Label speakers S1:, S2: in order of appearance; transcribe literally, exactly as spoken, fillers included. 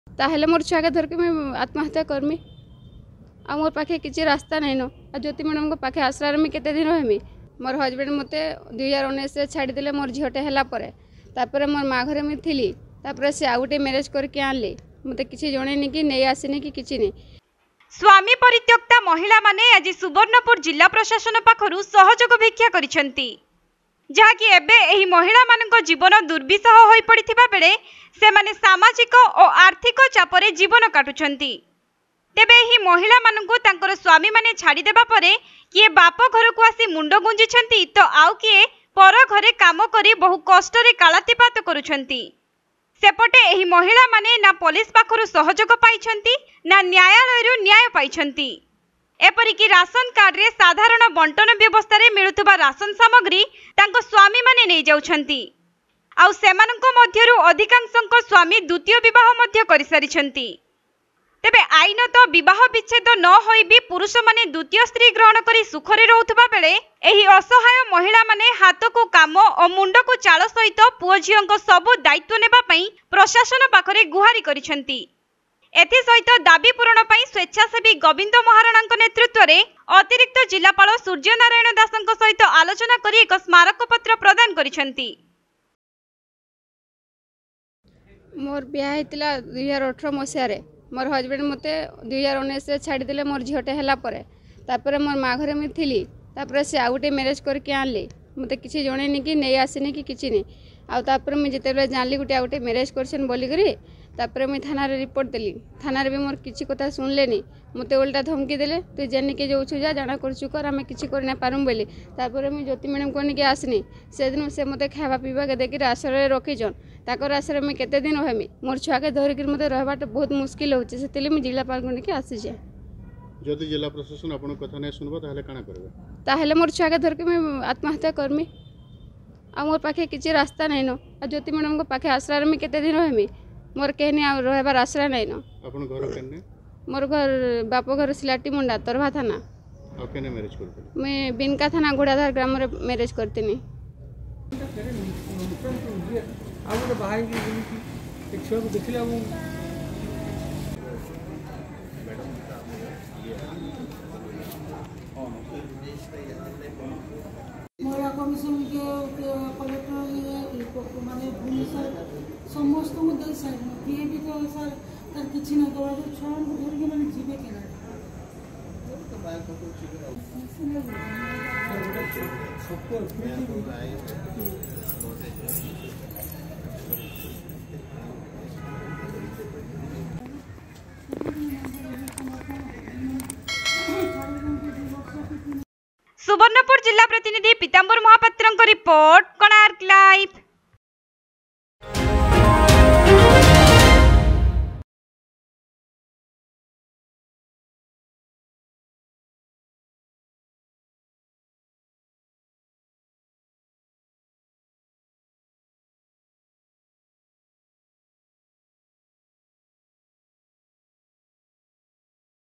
S1: ताहले मोर छुआ के धर के मैं आत्महत्या करमी आ मोर पाखे किसी रास्ता नहीं न आ ज्योति मैडम को पाखे आश्रय में केते दिन रहमी। मोर हजबैंड मते दुई हजार उन्नीस से छाड़ीदे मोर झीटे है मोर माँ घरे मुझे थी से आउ गोटे मैरेज करके आणले मत कि जन कि नहीं आसनी कि किसी नहीं।
S2: स्वामी परित्यक्ता महिला माने आज सुवर्णपुर जिला प्रशासन पाखरु सहयोग भिक्षा करिसेंती जहाँकि एबे एही महिला मानक जीवन दुर्विसह होई पड़िथिबा बेले से माने सामाजिक और आर्थिक चापरे जीवन काटुछंती। तेबे एही महिला मानकु तांकर स्वामी माने छाड़ी देबा परे किए बाप घर को आसी मुंड गुंजिछंती तो आउ किए पर घरे काम करी बहु कष्ट रे कालातिपात करुछंती। सेपटे एही महिला माने ना पुलिस पाखरु सहयोग पाइछंती ना न्यायालय न्याय पाइछंती। एपरिकी राशन कार्ड रे साधारण बंटन व्यवस्था रे मिलुतबा राशन सामग्री तांको स्वामी माने नै जाउछंती आउ सेमानंको मध्यरु अधिकांशंको स्वामी द्वितीय विवाह मध्य करि सारिछंती। तेबे आईन तो विवाह विच्छेद न होई भी पुरुष माने द्वितीय स्त्री ग्रहण करी सुखरे रहउतबा बेले एही असहाय महिला माने हाथ को काम और मुंड को चाल सहित पुओ झियंको सबु दायित्व नेबा पई प्रशासन पाखरे गुहारी करिछंती। एथि सहित दाबी पूरण पई स्वेच्छासेवी गोविंद महाराणा नेतृत्व में अतिरिक्त जिलापाल सूर्य नारायण दास सहित आलोचना करी एक स्मारक पत्र प्रदान करिछंती।
S1: मोर ब्याह होता दुई हजार अठर मसीह मोर हजबैंड मत दुई हजार उन्नीस से छाड़ीदे मोर झीटे है मोर माँ घरे मुझे थी से आउ गोटे मैरेज करके आणले मत कि जन कि नहीं आसनी कि किसी नहीं आउे मुझे जिते जानली गोटे आउ गोटे मैरेज कर बोलिकी तापर मुझे थाना रिपोर्ट देली थाना भी मोर किसी कथा शुणले मत उल्टा धमकी देले तु जेनिके जाऊँ जा जाना करचु कर आम कि कर पारूँ बोली तापर मुझे ज्योति मैडम को नहीं आसनी से दिन से मत खावा पीवा के देखिए आश्रय रखीचन ताकर आश्रय मुझे केते दिन रहमी मोर छुआ के धरिक मत रहबाटा बहुत मुस्किल होची से मुझे जिलापाल को नहीं आसी जाए।
S3: जदि जिला प्रशासन आपन कथा नहीं सुनबा ताहले काना करबे
S1: ताहले मोर छुआ के धर के मैं आत्महत्या करमी आ मोर पाखे किसी रास्ता नहीं न आ ज्योति मैडम को पाखे आश्रय में केते दिन रहमी मोर कहनी आ रहबार आश्रय नहीं न।
S3: आपन घर केने
S1: मोर घर बाप घर सिलाटी मुंडा तरभा थाना
S3: आ केने मैरेज करते
S1: मैं बिनका थाना घोड़ाधार ग्राम रे मैरेज करतीनी।
S4: आ गोटे बाहर एक छुआ को देखला
S5: महिला कमिशन के कलेक्टर माने भुवनेश्वर समस्त मुद्दे सर किए भी तो सर तार किछि न करा तो छुआ को धर के माने जीवे केना
S2: सुवर्णपुर जिला प्रतिनिधि पीताम्बर महापात्र रिपोर्ट कोणार्क लाइव।